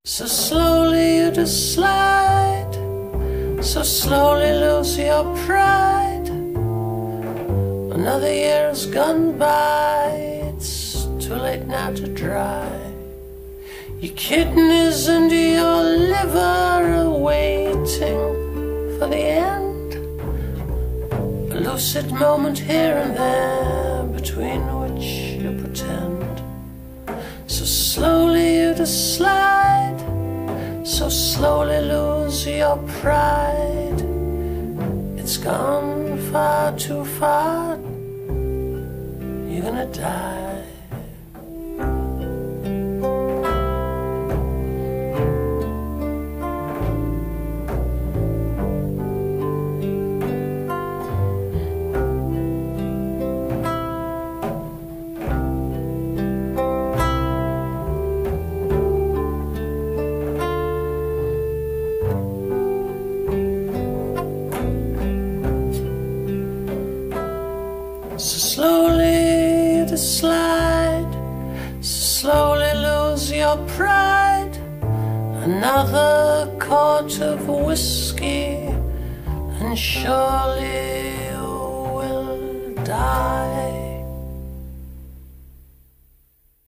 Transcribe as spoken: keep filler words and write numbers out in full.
So slowly you just slide, so slowly lose your pride. Another year has gone by, it's too late now to dry. Your kidneys and your liver are waiting for the end. A lucid moment here and there, between which you pretend. So slowly you just slide, so slowly lose your pride. It's gone far too far, you're gonna die. So slowly you slide, so slowly lose your pride. Another quart of whiskey, and surely you will die.